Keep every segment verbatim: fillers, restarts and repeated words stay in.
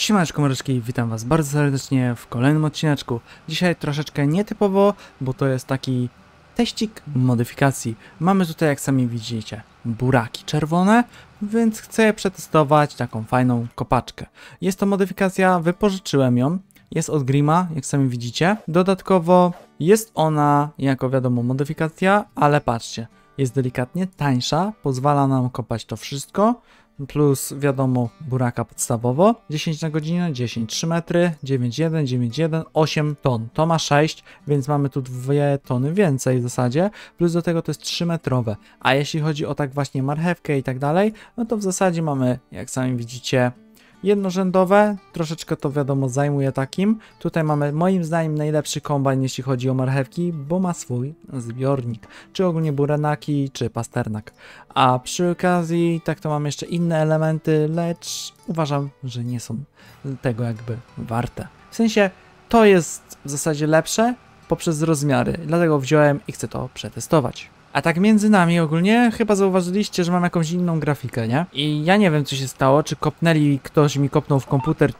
Siemaneczko mordeczki, witam was bardzo serdecznie w kolejnym odcineczku. Dzisiaj troszeczkę nietypowo, bo to jest taki teścik modyfikacji. Mamy tutaj, jak sami widzicie, buraki czerwone, więc chcę je przetestować, taką fajną kopaczkę. Jest to modyfikacja, wypożyczyłem ją, jest od Grima, jak sami widzicie. Dodatkowo jest ona, jako wiadomo, modyfikacja, ale patrzcie, jest delikatnie tańsza, pozwala nam kopać to wszystko. Plus wiadomo buraka podstawowo, dziesięć na godzinę, dziesięć, trzy metry, dziewięć jeden, dziewięć jeden, osiem ton, to ma sześć, więc mamy tu dwie tony więcej w zasadzie, plus do tego to jest trzy metrowe, a jeśli chodzi o tak właśnie marchewkę i tak dalej, no to w zasadzie mamy, jak sami widzicie, jednorzędowe, troszeczkę to wiadomo zajmuje takim. Tutaj mamy moim zdaniem najlepszy kombajn, jeśli chodzi o marchewki, bo ma swój zbiornik, czy ogólnie buranaki, czy pasternak. A przy okazji tak to mam jeszcze inne elementy, lecz uważam, że nie są tego jakby warte. W sensie to jest w zasadzie lepsze poprzez rozmiary, dlatego wziąłem i chcę to przetestować. A tak między nami ogólnie chyba zauważyliście, że mam jakąś inną grafikę, nie? I ja nie wiem, co się stało, czy kopnęli, ktoś mi kopnął w komputer,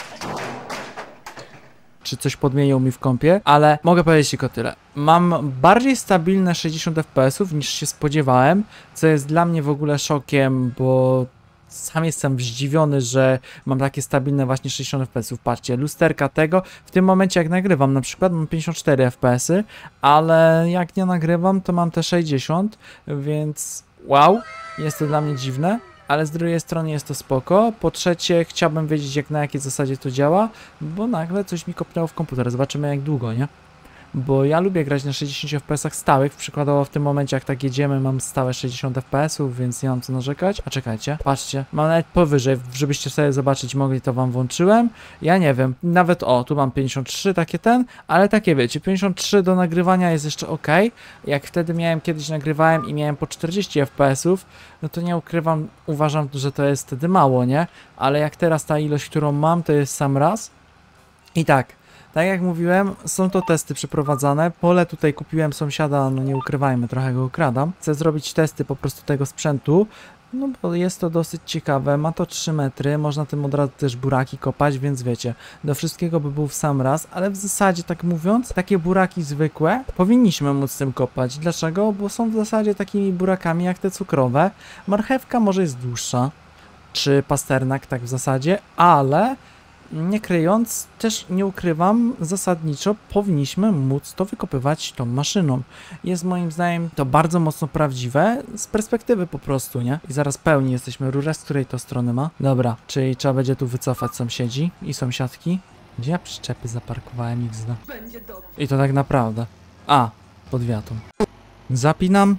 czy coś podmienił mi w kompie, ale mogę powiedzieć tylko tyle. Mam bardziej stabilne sześćdziesiąt F P S ów niż się spodziewałem, co jest dla mnie w ogóle szokiem, bo sam jestem zdziwiony, że mam takie stabilne właśnie sześćdziesiąt F P S ów. Patrzcie, lusterka tego, w tym momencie jak nagrywam na przykład mam pięćdziesiąt cztery F P S y, ale jak nie nagrywam to mam te sześćdziesiąt, więc wow, jest to dla mnie dziwne. Ale z drugiej strony jest to spoko. Po trzecie chciałbym wiedzieć, jak na jakiej zasadzie to działa, bo nagle coś mi kopnęło w komputer. Zobaczymy jak długo, nie? Bo ja lubię grać na sześćdziesięciu F P S ach stałych, przykładowo w tym momencie jak tak jedziemy mam stałe sześćdziesiąt F P S ów, więc nie mam co narzekać. A czekajcie, patrzcie, mam nawet powyżej, żebyście sobie zobaczyć mogli, to wam włączyłem. Ja nie wiem, nawet o, tu mam pięćdziesiąt trzy, takie ten, ale takie wiecie, pięćdziesiąt trzy do nagrywania jest jeszcze ok. Jak wtedy miałem, kiedyś nagrywałem i miałem po czterdzieści F P S ów, no to nie ukrywam, uważam, że to jest wtedy mało, nie? Ale jak teraz ta ilość, którą mam, to jest sam raz. I tak. Tak jak mówiłem, są to testy przeprowadzane. Pole tutaj kupiłem sąsiada, no nie ukrywajmy, trochę go ukradam. Chcę zrobić testy po prostu tego sprzętu, no bo jest to dosyć ciekawe. Ma to trzy metry, można tym od razu też buraki kopać, więc wiecie, do wszystkiego by był w sam raz, ale w zasadzie tak mówiąc, takie buraki zwykłe powinniśmy móc tym kopać. Dlaczego? Bo są w zasadzie takimi burakami jak te cukrowe. Marchewka może jest dłuższa, czy pasternak tak w zasadzie, ale nie kryjąc, też nie ukrywam, zasadniczo powinniśmy móc to wykopywać tą maszyną. Jest moim zdaniem to bardzo mocno prawdziwe, z perspektywy po prostu, nie? I zaraz pełni jesteśmy rurę, z której to strony ma. Dobra, czyli trzeba będzie tu wycofać sąsiedzi i sąsiadki. Gdzie ja przyczepy zaparkowałem ich zna. I to tak naprawdę. A, pod wiatą. Zapinam.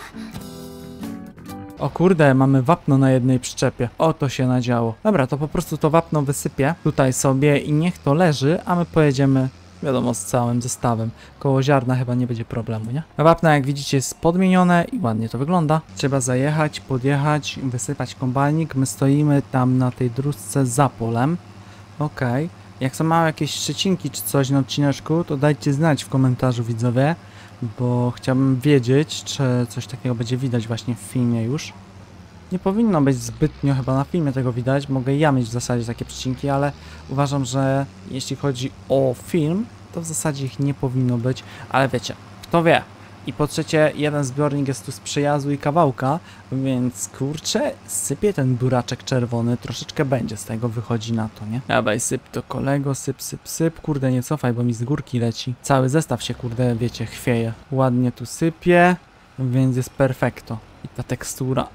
O kurde, mamy wapno na jednej przyczepie. O, to się nadziało. Dobra, to po prostu to wapno wysypię tutaj sobie i niech to leży, a my pojedziemy, wiadomo, z całym zestawem. Koło ziarna chyba nie będzie problemu, nie? Wapno, jak widzicie, jest podmienione i ładnie to wygląda. Trzeba zajechać, podjechać, wysypać kombajnik. My stoimy tam na tej dróżce za polem. Okej. Okay. Jak są małe jakieś przecinki czy coś na odcineczku, to dajcie znać w komentarzu, widzowie. Bo chciałbym wiedzieć, czy coś takiego będzie widać właśnie w filmie już. Nie powinno być zbytnio chyba na filmie tego widać. Mogę ja mieć w zasadzie takie przecinki, ale uważam, że jeśli chodzi o film, to w zasadzie ich nie powinno być. Ale wiecie, kto wie. I po trzecie, jeden zbiornik jest tu z przejazdu i kawałka, więc kurczę, sypie ten buraczek czerwony, troszeczkę będzie z tego, wychodzi na to, nie? Dawaj, syp to kolego, syp, syp, syp, kurde nie cofaj, bo mi z górki leci. Cały zestaw się, kurde, wiecie, chwieje. Ładnie tu sypie, więc jest perfekto. I ta tekstura.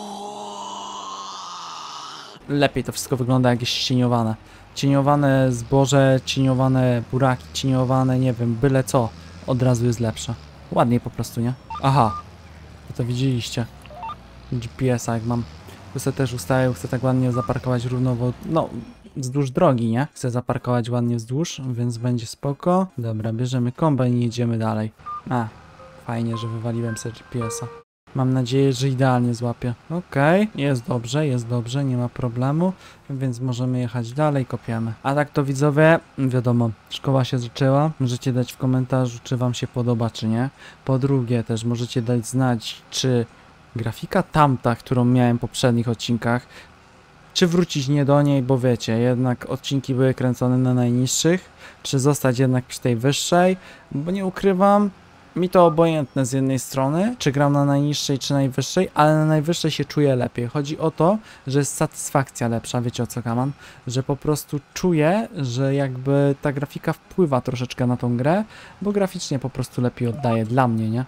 Lepiej to wszystko wygląda jak jest cieniowane. Cieniowane zboże, cieniowane buraki, cieniowane, nie wiem, byle co, od razu jest lepsze. Ładniej po prostu, nie? Aha, to, to widzieliście. G P S a jak mam. Chcę też ustawił, chcę tak ładnie zaparkować równowo, no, wzdłuż drogi, nie? Chcę zaparkować ładnie wzdłuż, więc będzie spoko. Dobra, bierzemy kombajn i jedziemy dalej. A, fajnie, że wywaliłem sobie G P S a. Mam nadzieję, że idealnie złapię. Okej, okay, jest dobrze, jest dobrze, nie ma problemu, więc możemy jechać dalej, kopiemy. A tak to widzowie, wiadomo, szkoła się zaczęła. Możecie dać w komentarzu, czy wam się podoba, czy nie. Po drugie też możecie dać znać, czy grafika tamta, którą miałem w poprzednich odcinkach, czy wrócić nie do niej, bo wiecie, jednak odcinki były kręcone na najniższych, czy zostać jednak przy tej wyższej, bo nie ukrywam, mi to obojętne z jednej strony, czy gram na najniższej, czy najwyższej, ale na najwyższej się czuję lepiej. Chodzi o to, że jest satysfakcja lepsza, wiecie o co gaman? Że po prostu czuję, że jakby ta grafika wpływa troszeczkę na tą grę, bo graficznie po prostu lepiej oddaje dla mnie, nie?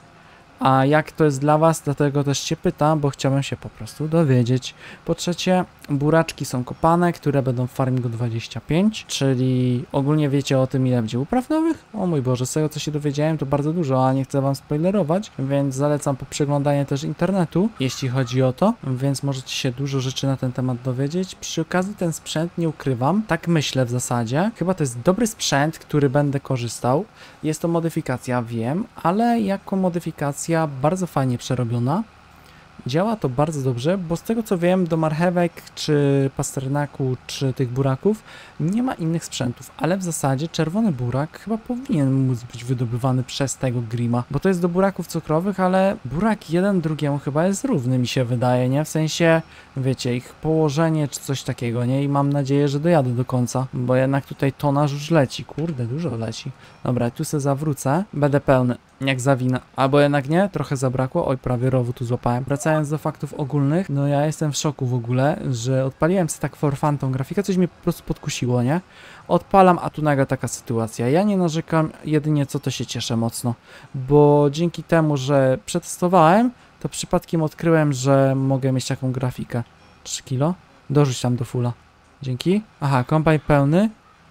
A jak to jest dla was, dlatego też się pytam, bo chciałem się po prostu dowiedzieć. Po trzecie, buraczki są kopane, które będą w farmingu dwadzieścia pięć, czyli ogólnie wiecie o tym, ile będzie upraw nowych? O mój Boże, z tego co się dowiedziałem to bardzo dużo, a nie chcę wam spoilerować, więc zalecam po przeglądanie też internetu, jeśli chodzi o to, więc możecie się dużo rzeczy na ten temat dowiedzieć. Przy okazji ten sprzęt nie ukrywam, tak myślę w zasadzie, chyba to jest dobry sprzęt, który będę korzystał. Jest to modyfikacja, wiem, ale jako modyfikacja bardzo fajnie przerobiona. Działa to bardzo dobrze, bo z tego co wiem, do marchewek, czy pasternaku, czy tych buraków nie ma innych sprzętów, ale w zasadzie czerwony burak chyba powinien móc być wydobywany przez tego grima, bo to jest do buraków cukrowych, ale burak jeden drugiemu chyba jest równy, mi się wydaje, nie? W sensie, wiecie, ich położenie czy coś takiego, nie? I mam nadzieję, że dojadę do końca, bo jednak tutaj tonaż już leci, kurde, dużo leci. Dobra, tu se zawrócę, będę pełny. Jak zawina. Albo jednak nie, trochę zabrakło. Oj, prawie rowu tu złapałem. Wracając do faktów ogólnych, no ja jestem w szoku w ogóle, że odpaliłem sobie tak for fun tą grafikę, coś mnie po prostu podkusiło, nie? Odpalam, a tu nagle taka sytuacja. Ja nie narzekam, jedynie co to się cieszę mocno, bo dzięki temu, że przetestowałem, to przypadkiem odkryłem, że mogę mieć taką grafikę. trzy kilo? Dorzuć tam do fulla. Dzięki. Aha, kombajn pełny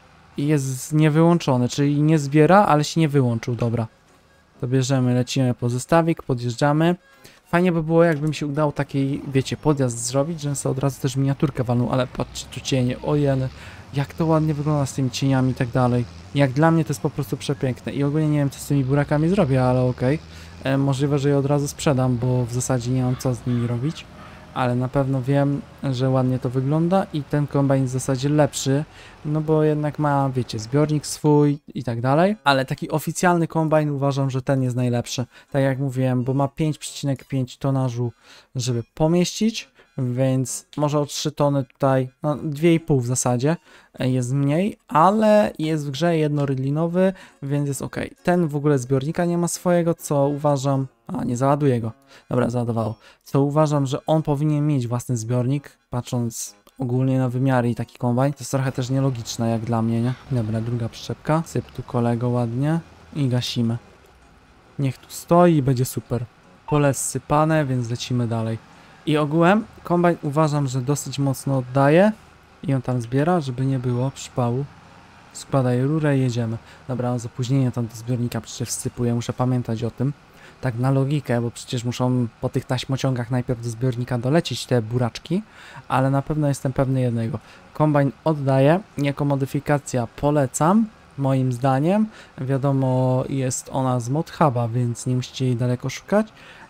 i jest niewyłączony, czyli nie zbiera, ale się nie wyłączył, dobra. To bierzemy, lecimy po zestawik, podjeżdżamy. Fajnie by było, jakby mi się udało taki, wiecie, podjazd zrobić, że sobie od razu też miniaturkę walnął, ale patrzcie, tu cienie, ojej, jak to ładnie wygląda z tymi cieniami i tak dalej. Jak dla mnie to jest po prostu przepiękne i ogólnie nie wiem, co z tymi burakami zrobię, ale okej. Okay. Możliwe, że je od razu sprzedam, bo w zasadzie nie mam co z nimi robić. Ale na pewno wiem, że ładnie to wygląda i ten kombajn jest w zasadzie lepszy, no bo jednak ma, wiecie, zbiornik swój i tak dalej, ale taki oficjalny kombajn uważam, że ten jest najlepszy, tak jak mówiłem, bo ma pięć przecinek pięć tonażu, żeby pomieścić, więc może o trzy tony tutaj, no dwie i pół w zasadzie jest mniej, ale jest w grze jednorydlinowy, więc jest ok. Ten w ogóle zbiornika nie ma swojego, co uważam, a nie załaduje go, dobra, załadowało, co uważam, że on powinien mieć własny zbiornik, patrząc ogólnie na wymiary i taki kombajn, to jest trochę też nielogiczne jak dla mnie, nie? Dobra, druga przyczepka, syp tu kolego ładnie i gasimy. Niech tu stoi i będzie super. Pole zsypane, więc lecimy dalej. I ogółem kombajn uważam, że dosyć mocno oddaje i on tam zbiera, żeby nie było przypału. Składaj rurę i jedziemy. Dobra, mam opóźnienie tam do zbiornika przecież wsypuję, muszę pamiętać o tym. Tak na logikę, bo przecież muszą po tych taśmociągach najpierw do zbiornika dolecieć te buraczki, ale na pewno jestem pewny jednego. Kombajn oddaje, jako modyfikacja polecam, moim zdaniem. Wiadomo, jest ona z ModHuba, więc nie musicie jej daleko szukać.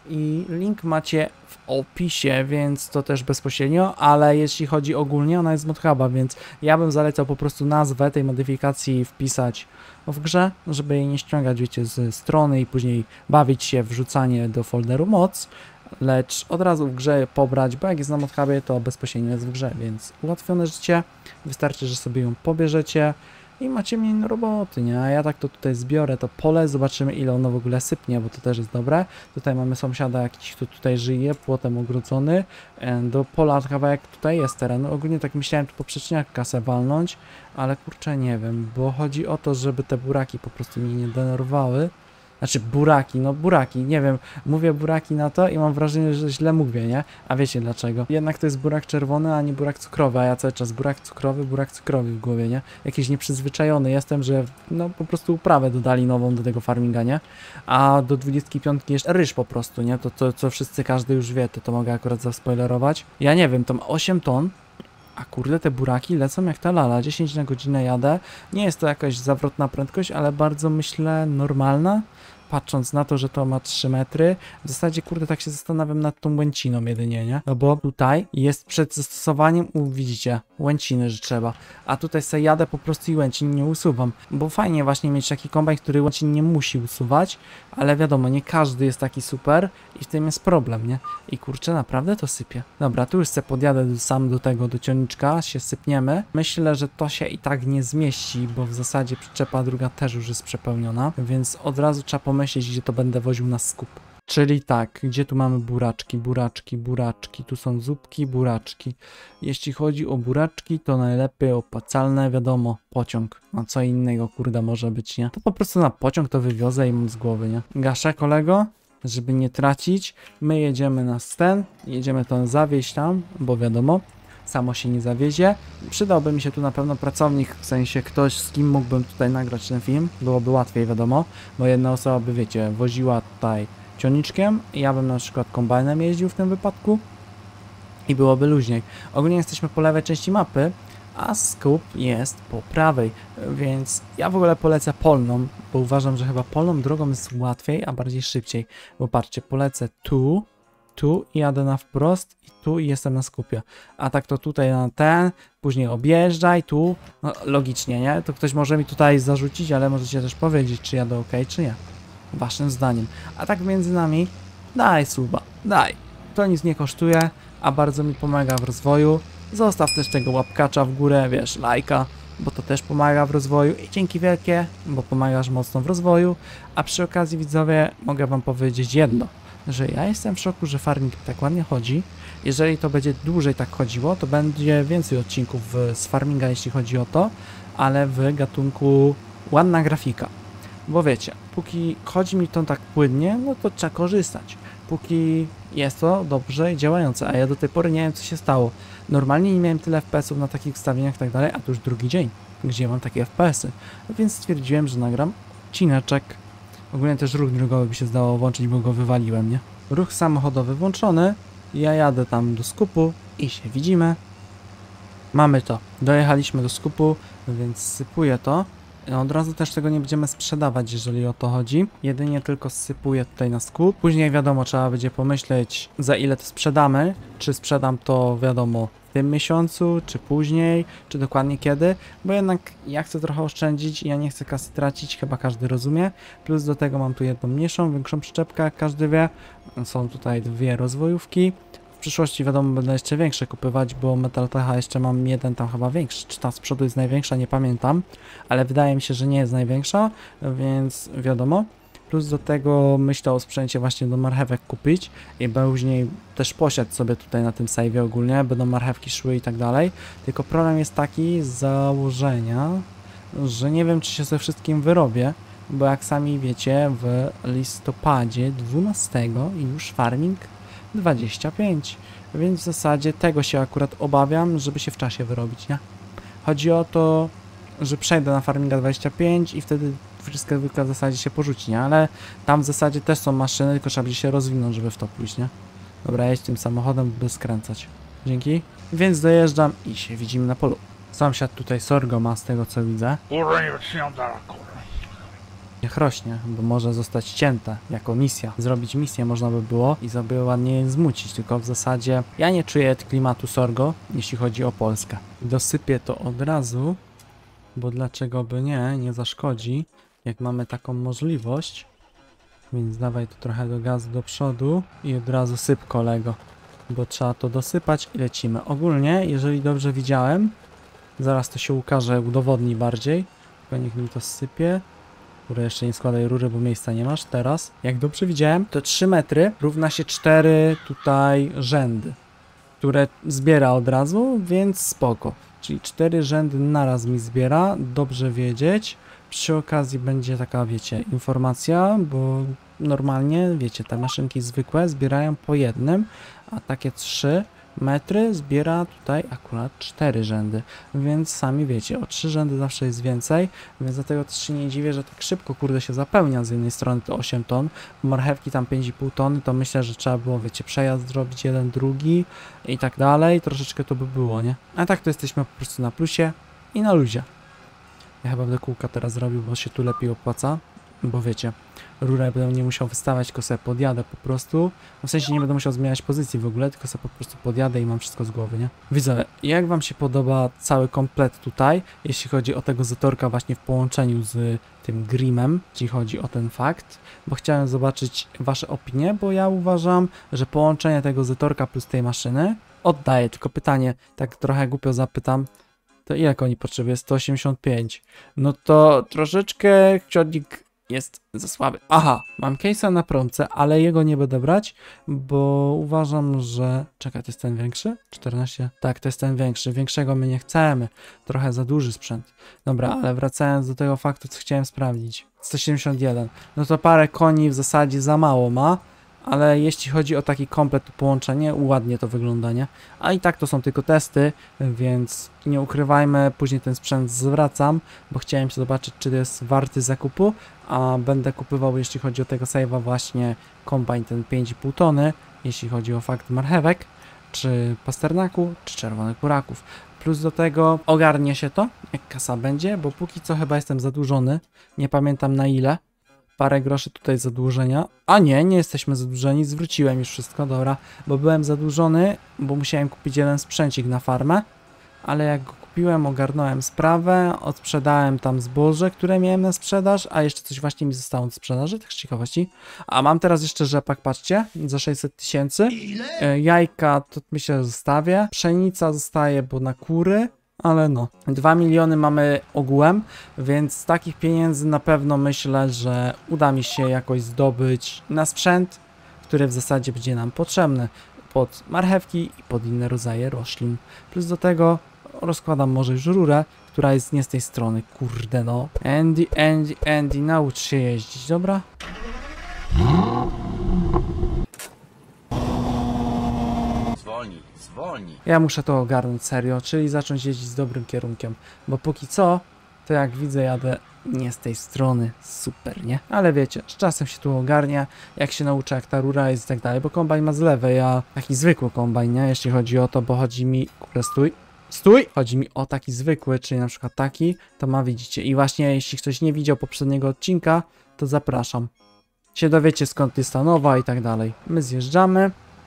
I link macie w opisie, więc to też bezpośrednio, ale jeśli chodzi ogólnie, ona jest z ModHuba, więc ja bym zalecał po prostu nazwę tej modyfikacji wpisać w grze, żeby jej nie ściągać, wiecie, z strony i później bawić się w wrzucanie do folderu moc, lecz od razu w grze pobrać, bo jak jest na ModHubie, to bezpośrednio jest w grze, więc ułatwione życie, wystarczy, że sobie ją pobierzecie i macie mniej roboty, nie? A ja tak to tutaj zbiorę to pole, zobaczymy ile ono w ogóle sypnie, bo to też jest dobre. Tutaj mamy sąsiada jakiś, kto tutaj żyje, płotem ogrodzony. Do pola kawałek tutaj jest teren. Ogólnie tak myślałem tu poprzeczniak kasę walnąć, ale kurczę nie wiem, bo chodzi o to, żeby te buraki po prostu mnie nie denerwowały. Znaczy buraki, no buraki, nie wiem, mówię buraki na to i mam wrażenie, że źle mówię, nie? A wiecie dlaczego? Jednak to jest burak czerwony, a nie burak cukrowy, a ja cały czas burak cukrowy, burak cukrowy w głowie, nie? Jakiś nieprzyzwyczajony jestem, że no po prostu uprawę dodali nową do tego farminga, nie? A do dwudziestki piątki jeszcze ryż po prostu, nie? To, to co wszyscy, każdy już wie, to to mogę akurat zaspoilerować. Ja nie wiem, to ma osiem ton. A kurde, te buraki lecą jak ta lala, dziesięć na godzinę jadę. Nie jest to jakaś zawrotna prędkość, ale bardzo myślę normalna. patrząc na to, że to ma trzy metry, w zasadzie, kurde, tak się zastanawiam nad tą łęciną jedynie, nie? No bo tutaj jest przed zastosowaniem, u, widzicie, łęciny, że trzeba, a tutaj sobie jadę po prostu i łęcin nie usuwam, bo fajnie właśnie mieć taki kombajn, który łęcin nie musi usuwać, ale wiadomo, nie każdy jest taki super i w tym jest problem, nie? I kurczę, naprawdę to sypie. Dobra, tu już sobie podjadę sam do tego, do ciągniczka, się sypniemy. Myślę, że to się i tak nie zmieści, bo w zasadzie przyczepa druga też już jest przepełniona, więc od razu trzeba pomyśleć, gdzie to będę woził na skup. Czyli tak, gdzie tu mamy buraczki, buraczki, buraczki, tu są zupki, buraczki. Jeśli chodzi o buraczki, to najlepiej opłacalne, wiadomo, pociąg. A co innego, kurde, może być, nie? To po prostu na pociąg to wywiozę i mam z głowy, nie? Gaszę, kolego, żeby nie tracić. My jedziemy na sten, jedziemy to zawieźć tam, bo wiadomo, samo się nie zawiezie. Przydałby mi się tu na pewno pracownik, w sensie ktoś, z kim mógłbym tutaj nagrać ten film. Byłoby łatwiej, wiadomo, bo jedna osoba by, wiecie, woziła tutaj ciągniczkiem, ja bym na przykład kombajnem jeździł w tym wypadku i byłoby luźniej. Ogólnie jesteśmy po lewej części mapy, a skup jest po prawej, więc ja w ogóle polecę polną, bo uważam, że chyba polną drogą jest łatwiej, a bardziej szybciej, bo patrzcie, polecę tu, tu i jadę na wprost i tu i jestem na skupie, a tak to tutaj na ten, później objeżdżaj, tu, no logicznie, nie? To ktoś może mi tutaj zarzucić, ale możecie też powiedzieć, czy jadę ok, czy nie. Waszym zdaniem. A tak między nami, daj suba, daj. To nic nie kosztuje, a bardzo mi pomaga w rozwoju. Zostaw też tego łapkacza w górę, wiesz, lajka, bo to też pomaga w rozwoju i dzięki wielkie, bo pomagasz mocno w rozwoju. A przy okazji, widzowie, mogę wam powiedzieć jedno, że ja jestem w szoku, że farming tak ładnie chodzi. Jeżeli to będzie dłużej tak chodziło, to będzie więcej odcinków z farminga, jeśli chodzi o to, ale w gatunku ładna grafika. Bo wiecie, póki chodzi mi to tak płynnie, no to trzeba korzystać. Póki jest to dobrze działające, a ja do tej pory nie wiem, co się stało. Normalnie nie miałem tyle F P S ów na takich ustawieniach i tak dalej, a to już drugi dzień, gdzie mam takie F P S y. Więc stwierdziłem, że nagram odcineczek. Ogólnie też ruch drogowy by się zdało włączyć, bo go wywaliłem, nie? Ruch samochodowy włączony, ja jadę tam do skupu i się widzimy. Mamy to. Dojechaliśmy do skupu, więc sypuję to. Od razu też tego nie będziemy sprzedawać, jeżeli o to chodzi. Jedynie tylko sypuję tutaj na skup. Później wiadomo, trzeba będzie pomyśleć, za ile to sprzedamy. Czy sprzedam to, wiadomo, w tym miesiącu, czy później, czy dokładnie kiedy. Bo jednak ja chcę trochę oszczędzić i ja nie chcę kasy tracić, chyba każdy rozumie. Plus do tego mam tu jedną mniejszą, większą przyczepkę, jak każdy wie. Są tutaj dwie rozwojówki. W przyszłości wiadomo będę jeszcze większe kupywać, bo Metaltecha jeszcze mam jeden tam chyba większy, czy ta z przodu jest największa, nie pamiętam, ale wydaje mi się, że nie jest największa, więc wiadomo. Plus do tego myślę o sprzęcie właśnie do marchewek kupić i później też posiać sobie tutaj na tym save'ie ogólnie, będą marchewki szły i tak dalej, tylko problem jest taki z założenia, że nie wiem, czy się ze wszystkim wyrobię, bo jak sami wiecie, w listopadzie dwunastego już farming dwadzieścia pięć, więc w zasadzie tego się akurat obawiam, żeby się w czasie wyrobić, nie? Chodzi o to, że przejdę na farminga dwadzieścia pięć i wtedy wszystko w zasadzie się porzuci, nie? Ale tam w zasadzie też są maszyny, tylko trzeba będzie się rozwinąć, żeby w to pójść, nie? Dobra, jedź tym samochodem, by skręcać. Dzięki. Więc dojeżdżam i się widzimy na polu. Sąsiad tutaj sorgo ma, z tego co widzę. Niech rośnie, bo może zostać cięte jako misja. Zrobić misję można by było i sobie ładnie zmucić, tylko w zasadzie ja nie czuję klimatu sorgo, jeśli chodzi o Polskę. Dosypię to od razu, bo dlaczego by nie, nie zaszkodzi, jak mamy taką możliwość. Więc dawaj tu trochę do gazu do przodu i od razu syp, kolego, bo trzeba to dosypać i lecimy. Ogólnie, jeżeli dobrze widziałem, zaraz to się ukaże, udowodni bardziej, tylko niech mi to sypie. Które jeszcze nie składaj rury, bo miejsca nie masz. Teraz, jak dobrze widziałem, to trzy metry równa się cztery tutaj rzędy, które zbiera od razu, więc spoko. Czyli cztery rzędy naraz mi zbiera, dobrze wiedzieć. Przy okazji będzie taka, wiecie, informacja, bo normalnie, wiecie, te maszynki zwykłe zbierają po jednym, a takie trzy metry zbiera tutaj akurat cztery rzędy, więc sami wiecie, o trzy rzędy zawsze jest więcej, więc dlatego też się nie dziwię, że tak szybko, kurde, się zapełnia. Z jednej strony to osiem ton, marchewki tam pięć i pół tony, to myślę, że trzeba było, wiecie, przejazd zrobić jeden, drugi i tak dalej, troszeczkę to by było, nie? A tak to jesteśmy po prostu na plusie i na luzie. Ja chyba będę kółka teraz zrobił, bo się tu lepiej opłaca. bo wiecie, rurę będę nie musiał wystawiać, tylko sobie podjadę po prostu. W sensie nie będę musiał zmieniać pozycji w ogóle, tylko sobie po prostu podjadę i mam wszystko z głowy, nie? Widzowie, jak wam się podoba cały komplet tutaj, jeśli chodzi o tego Zetorka właśnie w połączeniu z tym Grimem, jeśli chodzi o ten fakt, bo chciałem zobaczyć wasze opinie, bo ja uważam, że połączenie tego Zetorka plus tej maszyny oddaje, tylko pytanie, tak trochę głupio zapytam, to ile koni potrzebuje? sto osiemdziesiąt pięć. No to troszeczkę ciągnik jest za słaby. Aha, mam case'a na promce, ale jego nie będę brać, bo uważam, że... Czekaj, to jest ten większy? czternaście? Tak, to jest ten większy. Większego my nie chcemy. Trochę za duży sprzęt. Dobra, ale wracając do tego faktu, co chciałem sprawdzić. sto siedemdziesiąt jeden. No to parę koni w zasadzie za mało ma, ale jeśli chodzi o taki komplet, to połączenie, ładnie to wygląda, nie? A i tak to są tylko testy, więc nie ukrywajmy, później ten sprzęt zwracam, bo chciałem się zobaczyć, czy to jest warty zakupu, a będę kupywał, jeśli chodzi o tego save'a, właśnie kombajn ten pięć i pół tony, jeśli chodzi o fakt marchewek, czy pasternaku, czy czerwonych buraków. Plus do tego ogarnie się to, jak kasa będzie, bo póki co chyba jestem zadłużony, nie pamiętam na ile. Parę groszy tutaj zadłużenia. A nie, nie jesteśmy zadłużeni, zwróciłem już wszystko, dobra, bo byłem zadłużony, bo musiałem kupić jeden sprzęcik na farmę, ale jak go kupiłem, ogarnąłem sprawę, odsprzedałem tam zboże, które miałem na sprzedaż, a jeszcze coś właśnie mi zostało do sprzedaży, tak z ciekawości. A mam teraz jeszcze rzepak, patrzcie, za sześćset tysięcy. E, jajka to myślę, że zostawię. Pszenica zostaje, bo na kury. Ale no, dwa miliony mamy ogółem, więc z takich pieniędzy na pewno myślę, że uda mi się jakoś zdobyć na sprzęt, który w zasadzie będzie nam potrzebny pod marchewki i pod inne rodzaje roślin. Plus do tego rozkładam może już rurę, która jest nie z tej strony, kurde no. Andy, Andy, Andy, naucz się jeździć, dobra? Zwolnij, zwolnij. Ja muszę to ogarnąć serio, czyli zacząć jeździć z dobrym kierunkiem, bo póki co, to jak widzę, jadę nie z tej strony, super, nie? Ale wiecie, z czasem się tu ogarnia, jak się nauczę, jak ta rura jest i tak dalej, bo kombajn ma z lewej, a taki zwykły kombajn, nie? Jeśli chodzi o to, bo chodzi mi, kurde, stój, stój! Chodzi mi o taki zwykły, czyli na przykład taki, to ma, widzicie, i właśnie jeśli ktoś nie widział poprzedniego odcinka, to zapraszam. Się dowiecie, skąd jest ta nowa i tak dalej. My zjeżdżamy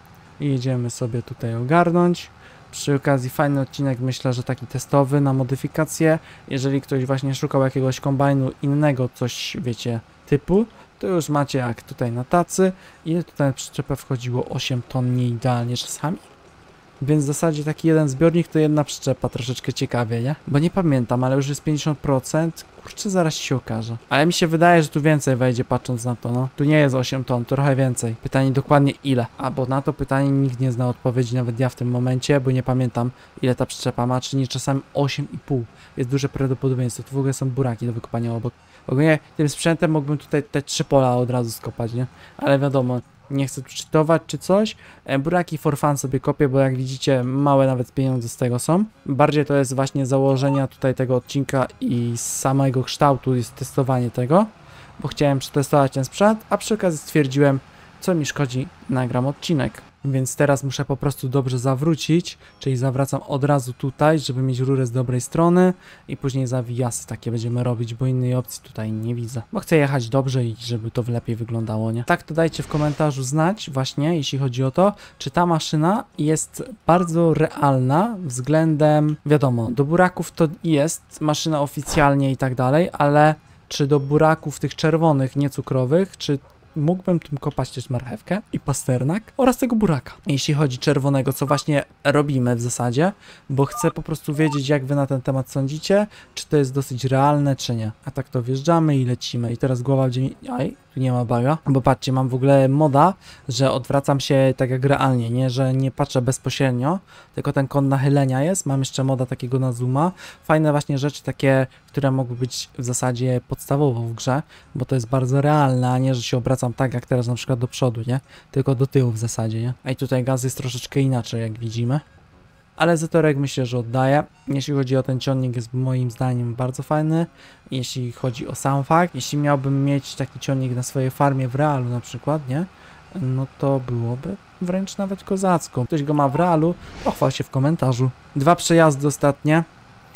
i jedziemy sobie tutaj ogarnąć. Przy okazji fajny odcinek, myślę, że taki testowy na modyfikację. Jeżeli ktoś właśnie szukał jakiegoś kombajnu innego, coś wiecie, typu, to już macie jak tutaj na tacy. Ile tutaj na przyczepę wchodziło? osiem ton, nie idealnie czasami. Więc w zasadzie taki jeden zbiornik to jedna przyczepa, troszeczkę ciekawie, nie? Bo nie pamiętam, ale już jest pięćdziesiąt procent. Kurczę, zaraz się okaże. Ale mi się wydaje, że tu więcej wejdzie, patrząc na to, no. Tu nie jest osiem ton, trochę więcej. Pytanie dokładnie ile? A bo na to pytanie nikt nie zna odpowiedzi, nawet ja w tym momencie, bo nie pamiętam, ile ta przyczepa ma, czy nie czasami osiem i pół. Jest duże prawdopodobieństwo. Tu w ogóle są buraki do wykopania obok. Ogólnie tym sprzętem mógłbym tutaj te trzy pola od razu skopać, nie? Ale wiadomo, nie chcę tu czytować czy coś. E, buraki for fun sobie kopię, bo jak widzicie, małe nawet pieniądze z tego są. Bardziej to jest właśnie założenia tutaj tego odcinka i z samego kształtu jest testowanie tego, bo chciałem przetestować ten sprzęt, a przy okazji stwierdziłem, co mi szkodzi, nagram odcinek. Więc teraz muszę po prostu dobrze zawrócić, czyli zawracam od razu tutaj, żeby mieć rurę z dobrej strony i później zawijasy takie będziemy robić, bo innej opcji tutaj nie widzę. Bo chcę jechać dobrze i żeby to lepiej wyglądało, nie? Tak to dajcie w komentarzu znać właśnie, jeśli chodzi o to, czy ta maszyna jest bardzo realna względem, wiadomo, do buraków to jest maszyna oficjalnie i tak dalej, ale czy do buraków tych czerwonych, niecukrowych, czy mógłbym tym kopać też marchewkę i pasternak oraz tego buraka. Jeśli chodzi czerwonego, co właśnie robimy w zasadzie, bo chcę po prostu wiedzieć, jak wy na ten temat sądzicie, czy to jest dosyć realne, czy nie. A tak to wjeżdżamy i lecimy. I teraz głowa będzie mi... Aj, tu nie ma baga, bo patrzcie, mam w ogóle moda, że odwracam się tak jak realnie, nie, że nie patrzę bezpośrednio, tylko ten kąt nachylenia jest. Mam jeszcze moda takiego na zooma. Fajne właśnie rzeczy takie, które mogły być w zasadzie podstawowo w grze, bo to jest bardzo realne, a nie, że się obracam tak jak teraz na przykład do przodu, nie, tylko do tyłu w zasadzie, nie. A i tutaj gaz jest troszeczkę inaczej, jak widzimy. Ale Zetorek myślę, że oddaje. Jeśli chodzi o ten ciągnik, jest moim zdaniem bardzo fajny. Jeśli chodzi o sam fakt, jeśli miałbym mieć taki ciągnik na swojej farmie w realu na przykład, nie? No to byłoby wręcz nawet kozacko. Ktoś go ma w realu, pochwal się w komentarzu. Dwa przejazdy ostatnie.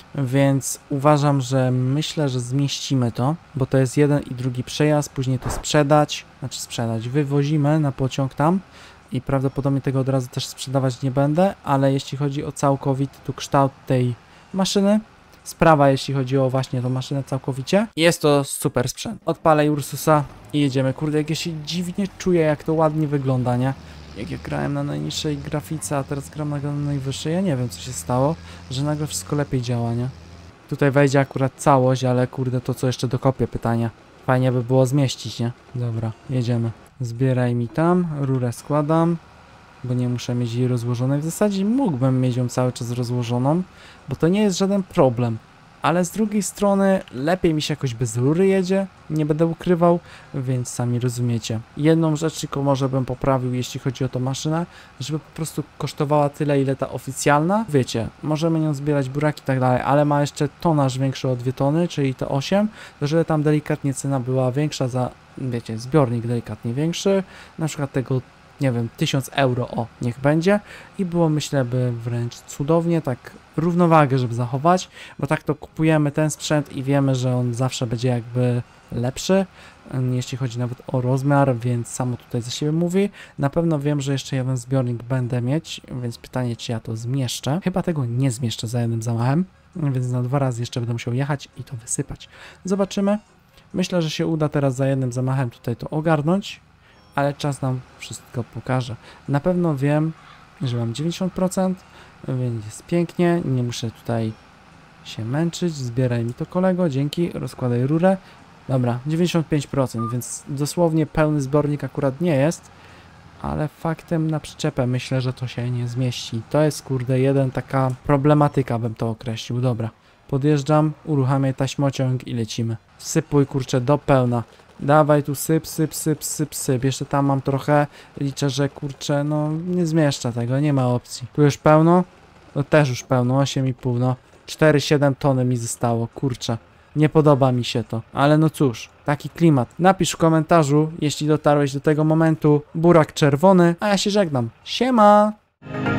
Więc uważam, że myślę, że zmieścimy to, bo to jest jeden i drugi przejazd, później to sprzedać, znaczy sprzedać, wywozimy na pociąg tam i prawdopodobnie tego od razu też sprzedawać nie będę, ale jeśli chodzi o całkowity tu kształt tej maszyny, sprawa jeśli chodzi o właśnie tą maszynę całkowicie, jest to super sprzęt. Odpalę Ursusa i jedziemy. Kurde, jak ja się dziwnie czuję, jak to ładnie wygląda, nie? Jak ja grałem na najniższej grafice, a teraz gram na najwyższej, ja nie wiem co się stało, że nagle wszystko lepiej działa, nie? Tutaj wejdzie akurat całość, ale kurde, to co jeszcze dokopię pytania. Fajnie by było zmieścić, nie? Dobra, jedziemy. Zbieraj mi tam, rurę składam, bo nie muszę mieć jej rozłożonej. W zasadzie mógłbym mieć ją cały czas rozłożoną, bo to nie jest żaden problem. Ale z drugiej strony lepiej mi się jakoś bez rury jedzie, nie będę ukrywał, więc sami rozumiecie. Jedną rzecz tylko może bym poprawił, jeśli chodzi o tą maszynę, żeby po prostu kosztowała tyle, ile ta oficjalna. Wiecie, możemy nią zbierać buraki i tak dalej, ale ma jeszcze tonaż większy o dwie tony, czyli to osiem, to żeby tam delikatnie cena była większa za, wiecie, zbiornik delikatnie większy, na przykład tego, nie wiem, tysiąc euro, o, niech będzie i było, myślę, by wręcz cudownie, tak równowagę, żeby zachować, bo tak to kupujemy ten sprzęt i wiemy, że on zawsze będzie jakby lepszy, jeśli chodzi nawet o rozmiar, więc samo tutaj za siebie mówi. Na pewno wiem, że jeszcze jeden zbiornik będę mieć, więc pytanie, czy ja to zmieszczę. Chyba tego nie zmieszczę za jednym zamachem, więc na dwa razy jeszcze będę musiał jechać i to wysypać. Zobaczymy. Myślę, że się uda teraz za jednym zamachem tutaj to ogarnąć, ale czas nam wszystko pokaże. Na pewno wiem, że mam dziewięćdziesiąt procent, więc jest pięknie, nie muszę tutaj się męczyć. Zbieraj mi to, kolego, dzięki, rozkładaj rurę. Dobra, dziewięćdziesiąt pięć procent, więc dosłownie pełny zbiornik akurat nie jest, ale faktem na przyczepę myślę, że to się nie zmieści. To jest, kurde, jeden taka problematyka, bym to określił. Dobra, podjeżdżam, uruchamiaj taśmociąg i lecimy. Sypuj, kurczę, do pełna. Dawaj tu syp, syp, syp, syp, syp. Jeszcze tam mam trochę. Liczę, że kurczę, no nie zmieszczę tego, nie ma opcji. Tu już pełno? No też już pełno, osiem i pół, no. cztery siedem tony mi zostało, kurczę. Nie podoba mi się to. Ale no cóż, taki klimat. Napisz w komentarzu, jeśli dotarłeś do tego momentu, burak czerwony, a ja się żegnam. Siema!